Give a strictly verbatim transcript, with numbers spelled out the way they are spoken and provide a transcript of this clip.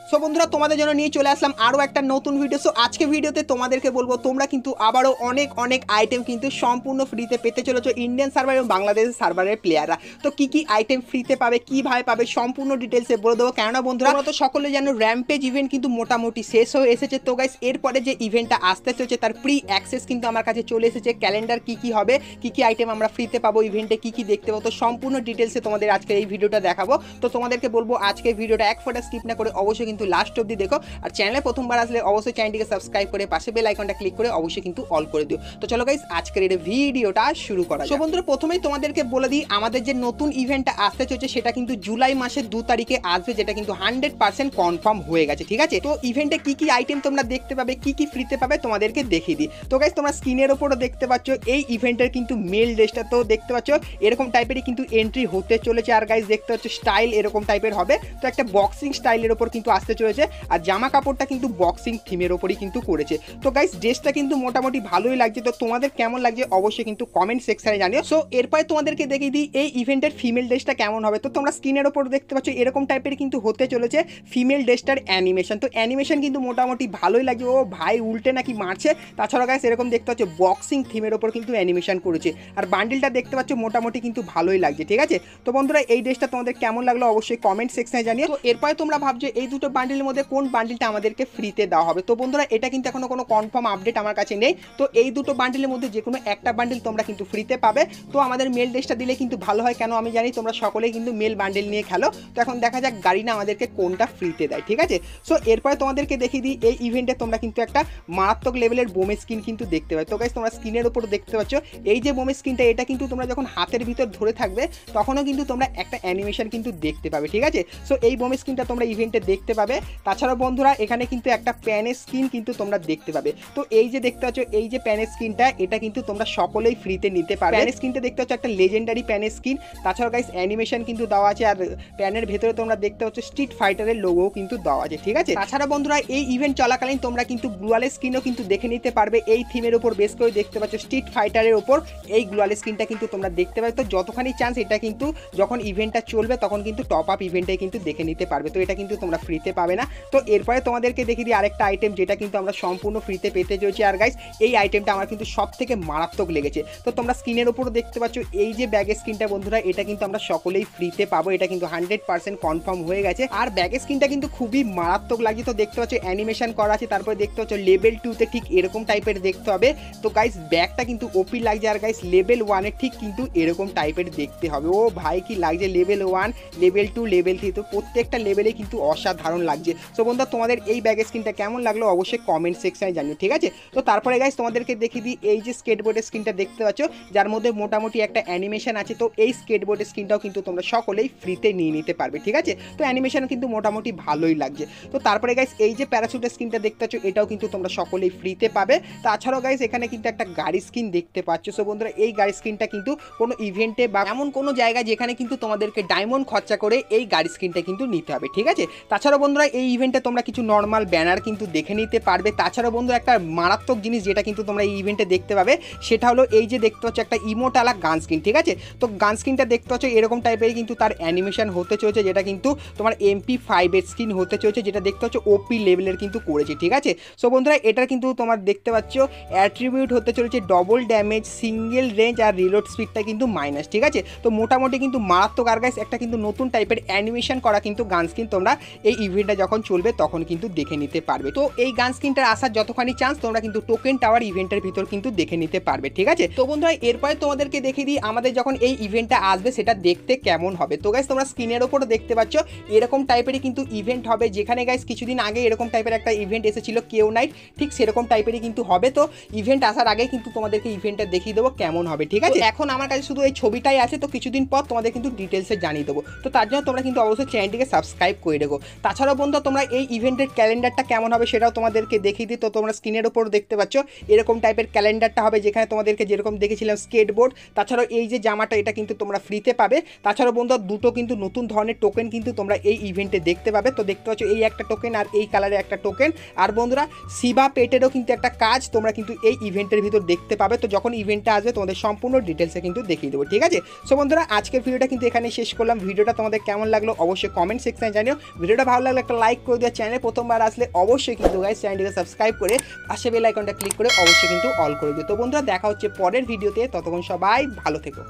So বন্ধুরা তোমাদের জন্য নিয়ে চলে আসলাম আরও একটা নতুন ভিডিও। সো আজকে ভিডিওতে তোমাদেরকে বলবো তোমরা কিন্তু আবারও অনেক অনেক আইটেম কিন্তু সম্পূর্ণ ফ্রিতে পেতে চলেছো ইন্ডিয়ান সার্ভার এবং বাংলাদেশের সার্ভারের প্লেয়াররা। তো কি কি আইটেম ফ্রিতে পাবে, কীভাবে পাবে, সম্পূর্ণ ডিটেলসে বলে দেবো। কেননা বন্ধুরা তো সকলে জানো র্যাম্পেজ ইভেন্ট কিন্তু মোটামুটি শেষ হয়ে এসেছে। তো গাইস এরপরে যে ইভেন্টটা আসতে চলেছে তার প্রি অ্যাক্সেস কিন্তু আমার কাছে চলে এসেছে। ক্যালেন্ডার কি কি হবে, কি কি আইটেম আমরা ফ্রিতে পাবো, ইভেন্টে কি কি দেখতে পাবো, তো সম্পূর্ণ ডিটেলসে তোমাদের আজকে এই ভিডিওটা দেখাবো। তো তোমাদেরকে বলবো আজকে ভিডিওটা এক ফোটা স্কিপ না করে অবশ্যই কিন্তু লাস্ট অবধি দেখো। আর চ্যানেলে প্রথমবার আসলে অবশ্যই চ্যানেলটিকে সাবস্ক্রাইব করে পাশে বেল আইকনটা ক্লিক করে অবশ্যই কিন্তু অল করে দিও। তো চলো গাইস আজকের এই ভিডিওটা শুরু করা যাক। সো বন্ধুরা প্রথমেই তোমাদেরকে বলে দিই আমাদের যে নতুন ইভেন্টটা আসতে চলেছে সেটা কিন্তু জুলাই মাসের দু তারিখে আসবে, যেটা কিন্তু হান্ড্রেড পার্সেন্ট কনফার্ম হয়ে গেছে। ঠিক আছে, তো ইভেন্টে কি কি আইটেম তোমরা দেখতে পাবে, কি কি ফ্রিতে পাবে তোমাদেরকে দেখিয়ে দিই। তো গাইস তোমরা স্ক্রিনের ওপরও দেখতে পাচ্ছ এই ইভেন্টের কিন্তু মেল ড্রেসটা, তো দেখতে পাচ্ছ এরকম টাইপেরই কিন্তু এন্ট্রি হতে চলেছে। আর গাইস দেখতে পাচ্ছ স্টাইল এরকম টাইপের হবে, তো একটা বক্সিং স্টাইলের ওপর কিন্তু আসতে চলেছে। আর জামা কাপড়টা কিন্তু বক্সিং থিমের ওপরই কিন্তু করেছে। তো গাইস ড্রেসটা কিন্তু মোটামুটি ভালোই লাগছে। তো তোমাদের কেমন লাগছে অবশ্যই কিন্তু কমেন্ট সেকশনে জানিও। সো এরপরে তোমাদেরকে দেখিয়ে দিই এই ইভেন্টের ফিমেল ড্রেসটা কেমন হবে। তো তোমরা স্ক্রিনের ওপর দেখতে পাচ্ছ এরকম টাইপের কিন্তু হতে চলেছে ফিমেল ড্রেসটার অ্যানিমেশন। তো অ্যানিমেশন কিন্তু মোটামুটি ভালোই লাগছে। ও ভাই উল্টে নাকি মারছে। তাছাড়া গাইস এরকম দেখতে পাচ্ছ বক্সিং থিমের ওপর কিন্তু অ্যানিমেশন করেছে। আর বান্ডিলটা দেখতে পাচ্ছ মোটামুটি কিন্তু ভালোই লাগছে। ঠিক আছে, তো বন্ধুরা এই ড্রেসটা তোমাদের কেমন লাগলো অবশ্যই কমেন্ট সেকশনে জানিও। তো এরপরে তোমরা ভাবছো এই দুটো বান্ডিলের মধ্যে কোন বান্ডিলটা আমাদেরকে ফ্রিতে দেওয়া হবে। তো বন্ধুরা এটা কিন্তু এখনো কোনো কনফার্ম আপডেট আমার কাছে নেই। তো এই দুটো বান্ডিলের মধ্যে যে কোনো একটা বান্ডিল তোমরা কিন্তু ফ্রিতে পাবে। তো আমাদের মেল ড্রেসটা দিলে কিন্তু ভালো হয়, কেন আমি জানি তোমরা সকলেই কিন্তু মেল বান্ডিল নিয়ে খেলো। তো এখন দেখা যাক গাড়ি না আমাদেরকে কোনটা ফ্রিতে দেয়। ঠিক আছে, সো এরপরে তোমাদেরকে দেখিয়ে দিই এই ইভেন্টে তোমরা কিন্তু একটা মারাত্মক লেভেলের বোমে স্কিন কিন্তু দেখতে পাবে। তো গাইস তোমরা স্ক্রিনের উপর দেখতে পাচ্ছ এই যে বোমে স্কিনটা, এটা কিন্তু তোমরা যখন হাতের ভিতর ধরে থাকবে তখনও কিন্তু তোমরা একটা অ্যানিমেশন কিন্তু দেখতে পাবে। ঠিক আছে, সো এই বোমে স্কিনটা তোমরা ইভেন্টে দেখতে পাবে। তাছাড়াও বন্ধুরা এখানে কিন্তু একটা প্যানের স্কিন কিন্তু তোমরা দেখতে পাবে। তো এই যে দেখতে পাচ্ছ এই যে প্যানের স্কিনটা, এটা কিন্তু তোমরা সকলেই ফ্রিতে নিতে পারবে। প্যানের স্কিনটা দেখতে পাচ্ছ একটা লেজেন্ডারি প্যানের স্কিন। তাছাড়াও গাইস অ্যানিমেশন কিন্তু দেওয়া আছে। আর প্যানের ভেতরে তোমরা দেখতে পাচ্ছ স্ট্রিট ফাইটারের লোগোও কিন্তু দেওয়া আছে। ঠিক আছে, তাছাড়া বন্ধুরা এই ইভেন্ট চলাকালীন তোমরা কিন্তু গ্লোয়ালের স্কিনও কিন্তু দেখে নিতে পারবে। এই থিমের উপর বেস করে দেখতে পাচ্ছ স্ট্রিট ফাইটারের উপর এই গ্লোয়ালের স্কিনটা কিন্তু তোমরা দেখতে পাবে। তো যতখানি চান্স এটা কিন্তু যখন ইভেন্টটা চলবে তখন কিন্তু টপ আপ ইভেন্টে কিন্তু দেখে নিতে পারবে। তো এটা কিন্তু তোমরা ফ্রিতে পাবে না। তো এরপরে তোমাদেরকে দেখে দিই আরেকটা আইটেম যেটা কিন্তু আমরা সম্পূর্ণ ফ্রিতে পেতে চলেছি। আর গাইস এই আইটেমটা আমার কিন্তু সব থেকে মারাত্মক লেগেছে। তো তোমরা স্ক্রিনের উপরও দেখতে পাচ্ছ এই যে ব্যাগের স্কিনটা বন্ধুরা, এটা কিন্তু আমরা সকলেই ফ্রিতে পাবো। এটা কিন্তু হান্ড্রেড পার্সেন্ট কনফার্ম হয়ে গেছে। আর ব্যাগের স্কিনটা কিন্তু খুবই মারাত্মক লাগছে। তো দেখতে পাচ্ছ অ্যানিমেশন করা আছে। তারপরে দেখতে পাচ্ছ লেভেল টুতে ঠিক এরকম টাইপের দেখতে হবে। তো গাইস ব্যাগটা কিন্তু ওপি লাগছে। আর গাইস লেভেল ওয়ানে ঠিক কিন্তু এরকম টাইপের দেখতে হবে। ও ভাই কি লাগছে, level one, level two, level three, তো প্রত্যেকটা লেভেলে কিন্তু অসাধারণ লাগছে। সো বন্ধুরা তোমাদের এই ব্যাগের স্কিনটা কেমন লাগলো অবশ্যই কমেন্ট সেকশনে জানিও। ঠিক আছে, তো তারপরে গাইস তোমাদেরকে দেখিয়ে দিই এই যে স্কেটবোর্ডের স্কিনটা দেখতে পাচ্ছ যার মধ্যে মোটামুটি একটা অ্যানিমেশন আছে। তো এই স্কেটবোর্ডের স্কিনটাও কিন্তু তোমরা সকলেই ফ্রিতে নিয়ে নিতে পারবে। ঠিক আছে, তো অ্যানিমেশন কিন্তু মোটামুটি ভালোই লাগছে। তো তারপরে গাইস এই যে প্যারাশুটের স্কিনটা দেখতে পাচ্ছ এটাও কিন্তু তোমরা সকলেই ফ্রিতে পাবে। তাছাড়াও গাইস এখানে কিন্তু একটা গাড়ি স্কিন দেখতে পাচ্ছ। সো বন্ধুরা এই গাড়ি স্কিনটা কিন্তু কোনো ইভেন্টে বা এমন কোনো জায়গায় যেখানে কিন্তু তোমাদেরকে ডায়মন্ড খরচা করে এই গাড়ি স্কিনটা কিন্তু নিতে হবে। ঠিক আছে, তাছাড়াও বন্ধুরা এই ইভেন্টে তোমরা কিছু নর্মাল ব্যানার কিন্তু দেখে নিতে পারবে। তাছাড়াও বন্ধুরা একটা মারাত্মক জিনিস যেটা কিন্তু তোমরা এই ইভেন্টে দেখতে পাবে সেটা হলো এই যে দেখতে পাচ্ছ একটা ইমোটালা গান স্কিন। ঠিক আছে, তো গান স্কিনটা দেখতে পাচ্ছ এরকম টাইপের কিন্তু তার অ্যানিমেশন হতে চলেছে, যেটা কিন্তু তোমার এমপি ফাইভ এর স্কিন হতে চলেছে, যেটা দেখতে পাচ্ছ ওপি লেভেলের কিন্তু করেছে। ঠিক আছে, সো বন্ধুরা এটার কিন্তু তোমার দেখতে পাচ্ছ অ্যাট্রিবিউট হতে চলেছে ডবল ড্যামেজ, সিঙ্গেল রেঞ্জ আর রিলোড স্পিডটা কিন্তু মাইনাস। ঠিক আছে, তো মোটামুটি কিন্তু মারাত্মক। আর গাইস একটা কিন্তু নতুন টাইপের অ্যানিমেশন করা কিন্তু গান স্কিন তোমরা এই ইভেন্টটা যখন চলবে তখন কিন্তু দেখে নিতে পারবে। তো এই গান স্কিনটার আসার যতখানি চান্স তোমরা কিন্তু টোকেন টাওয়ার ইভেন্টের ভিতর কিন্তু দেখে নিতে পারবে। ঠিক আছে, তো বন্ধুরা এরপরে তোমাদেরকে দেখিয়ে দিই আমাদের যখন এই ইভেন্টটা আসবে সেটা দেখতে কেমন হবে। তো গাইস তোমরা স্ক্রিনের ওপর দেখতে পাচ্ছ এরকম টাইপেরই কিন্তু ইভেন্ট হবে, যেখানে গাইস কিছুদিন আগে এরকম টাইপের একটা ইভেন্ট এসেছিল কেউ নাইট, ঠিক সেরকম টাইপেরই কিন্তু হবে। তো ইভেন্ট আসার আগে কিন্তু তোমাদেরকে ইভেন্টটা দেখিয়ে দেবো কেমন হবে। ঠিক আছে, এখন আমার কাছে শুধু এই ছবিটাই আছে। তো কিছুদিন পর তোমাদের কিন্তু ডিটেলসে জানিয়ে দেবো। তো তার জন্য তোমরা কিন্তু অবশ্যই চ্যানেলটিকে সাবস্ক্রাইব করে দেবো। তাছাড়াও বন্ধু তোমরা এই ইভেন্টের ক্যালেন্ডারটা কেমন হবে সেটাও তোমাদেরকে দেখিয়ে দিই। তো তোমরা স্ক্রিনের ওপর দেখতে পাচ্ছ এরকম টাইপের ক্যালেন্ডারটা হবে, যেখানে তোমাদেরকে যেরকম দেখেছিলাম স্কেটবোর্ড, তাছাড়াও এই যে জামাটা এটা কিন্তু তোমরা ফ্রিতে পাবে। তাছাড়াও বন্ধু দুটো কিন্তু নতুন ধরনের টোকেন কিন্তু তোমরা এই ইভেন্টে দেখতে পাবে। তো দেখতে পাচ্ছ এই একটা টোকেন আর এই কালারের একটা টোকেন। আর বন্ধুরা সিবা পেটেরও কিন্তু একটা কাজ তোমরা কিন্তু এই ইভেন্টের ভিতর দেখতে পাবে। তো যখন ইভেন্টটা আসবে তোমাদের সম্পূর্ণ ডিটেলসে কিন্তু দেখিয়ে দেবো। ঠিক আছে, সো বন্ধুরা আজকের ভিডিওটা কিন্তু এখানে শেষ করলাম। ভিডিওটা তোমাদের কেমন লাগলো অবশ্যই কমেন্ট সেকশনে জানিও। ভিডিওটা ভালো লাগলে হলে একটা লাইক করে দিও, চ্যানেলে প্রথমবার আসলে অবশ্যই কিন্তু গাইস চ্যানেলটিকে সাবস্ক্রাইব করে পাশে বেল আইকনটা ক্লিক করে অবশ্যই কিন্তু অল করে দিও। তো বন্ধুরা দেখা হচ্ছে পরের ভিডিওতে, ততক্ষণ সবাই ভালো থেকো।